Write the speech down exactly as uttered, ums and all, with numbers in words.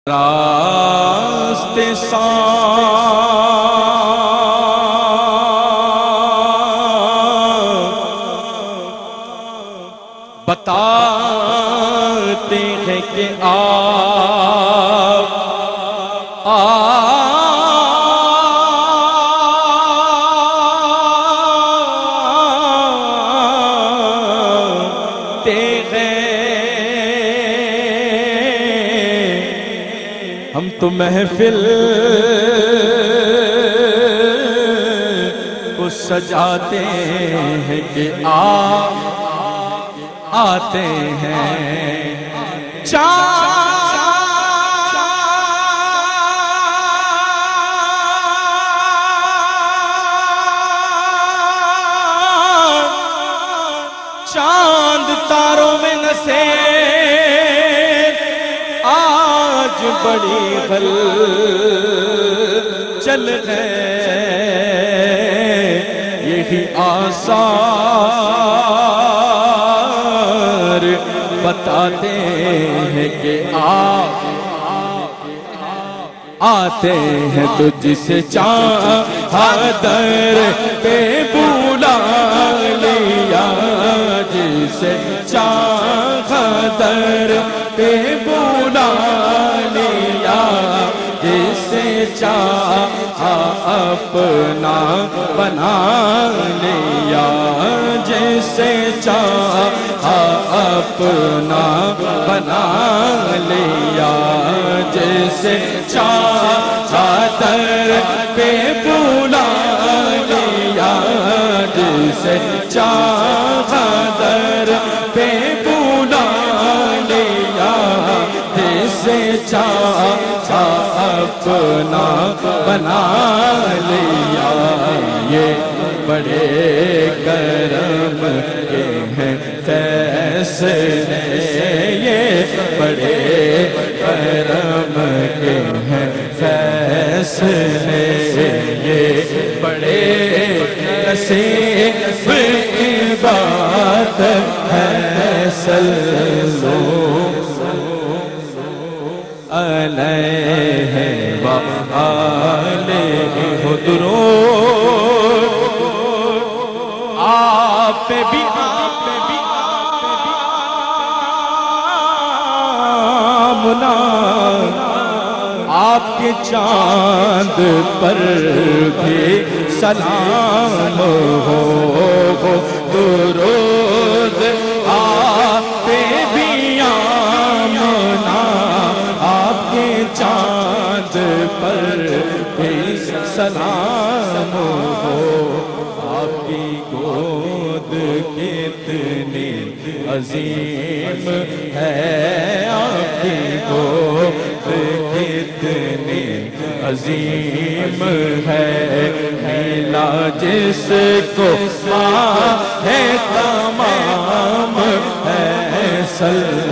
راستے صاف بتاتے ہیں کہ آپ آتے ہیں۔ ہم تو محفل کو سجاتے ہیں کہ آپ آتے ہیں۔ چاند چاند تاروں میں نسے آج بڑی غل چل گئے، یہی آثار بتاتے ہیں کہ آپ آتے ہیں۔ تو جسے چاہا در پہ بلا لیا، جسے چاہا در پہ بلا لیا، جسے چاہا اپنا بنا لیا، جسے چاہا اپنا بنا لیا، جسے چاہا در پہ بلا لیا، جسے چاہا در پہ بلا لیا، جسے چاہا اپنا بنا لیا۔ یہ بڑے کرم کے ہیں فیصلے، یہ بڑے کرم کے ہیں فیصلے، یہ بڑے نصیب کی بات ہے۔ صلو علیہ وآلہ درود، آپ پہ بھی آمنا، آپ کے چاند پر بھی سلام ہو، درود آپ پہ بھی آمنا، آپ کے چاند پر بھی سلام ہو۔ آپ کی گود کتنی عظیم ہے، آپ کی گود کتنی عظیم ہے، ملا جس کو ماں ہے تمام ہے۔ صلی